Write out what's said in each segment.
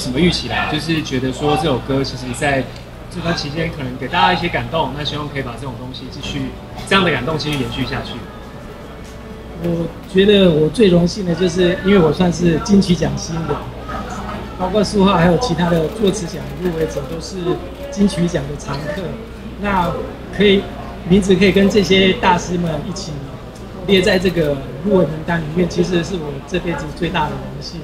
什么预期啦？就是觉得说这首歌其实在这段期间可能给大家一些感动，那希望可以把这种东西继续这样的感动继续延续下去。 我觉得我最荣幸的就是，因为我算是金曲奖新人，包括苏浩还有其他的作词奖入围者都是金曲奖的常客。那名字可以跟这些大师们一起列在这个入围名单里面，其实是我这辈子最大的荣幸。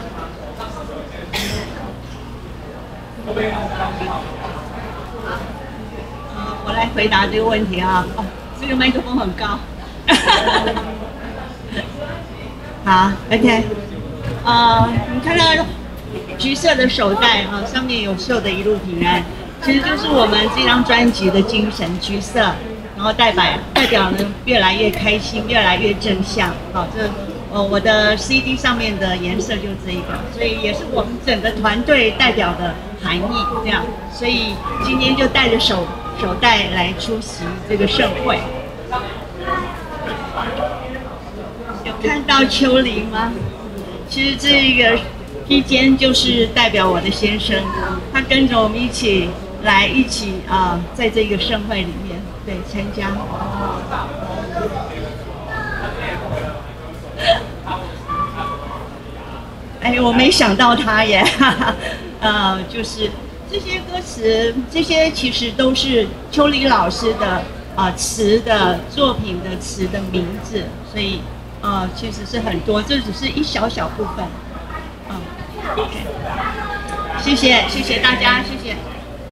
我来回答这个问题啊。哦，这个麦克风很高。好 ，OK。你看到橘色的手袋啊，上面有绣的一路平安，其实就是我们这张专辑的精神，橘色，然后代表呢越来越开心，越来越正向。好，我的 CD 上面的颜色就是这一个，所以也是我们整个团队代表的含义这样。所以今天就带着手袋来出席这个盛会。有看到秋梨吗？其实这个披肩就是代表我的先生，他跟着我们一起在这个盛会里面参加。哎，我没想到他耶，就是这些歌词，这些其实都是秋梨老师的词的作品的词的名字，所以其实是很多，这只是一小部分。OK， 谢谢大家，谢谢。